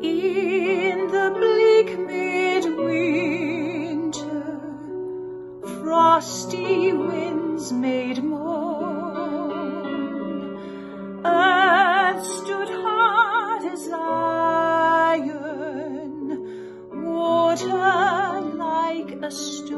In the bleak midwinter, frosty winds made moan. Earth stood hard as iron, water like a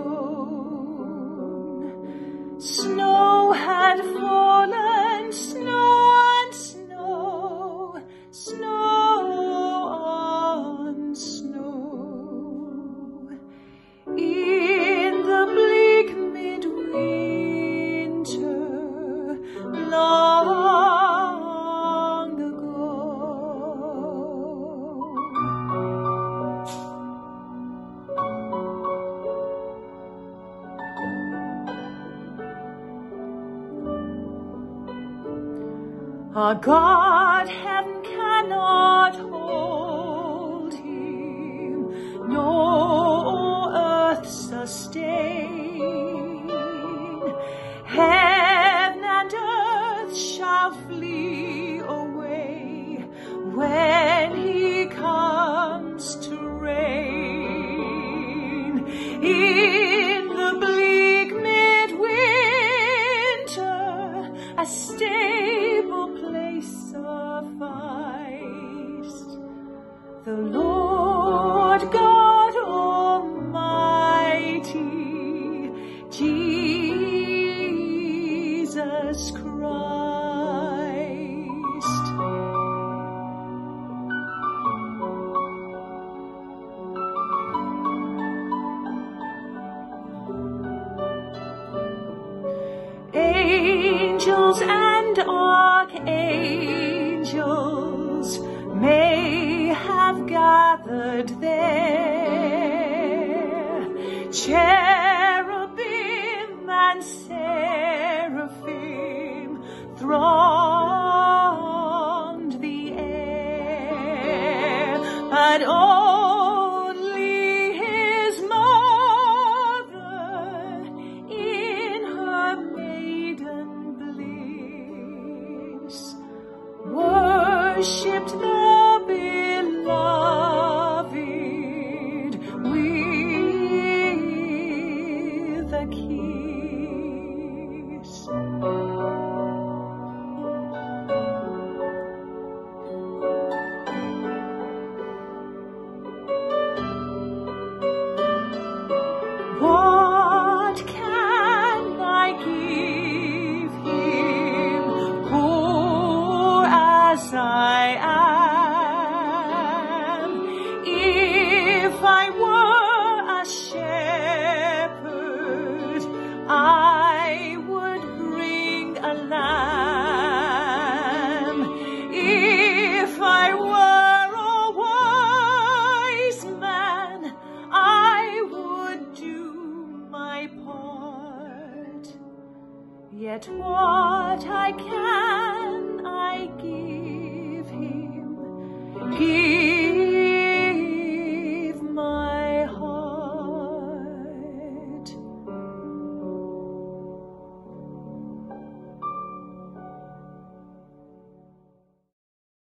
stone. Snow had fallen, snow on snow, snow on snow. In the bleak midwinter, long ago. Our God heaven cannot hold him, no earth sustain. Heaven and earth shall flee away when he comes to reign. In the bleak midwinter, a stable place sufficed. The Lord God Almighty, Jesus Christ. Angels and archangels may have gathered there. Cherubim and seraphim thronged the air, but only his mother in her maiden bliss worshipped the beloved with a kiss. What can I give him, poor as I am? If I were a shepherd, I would bring a lamb. If I were a wise man, I would do my part. Yet what I can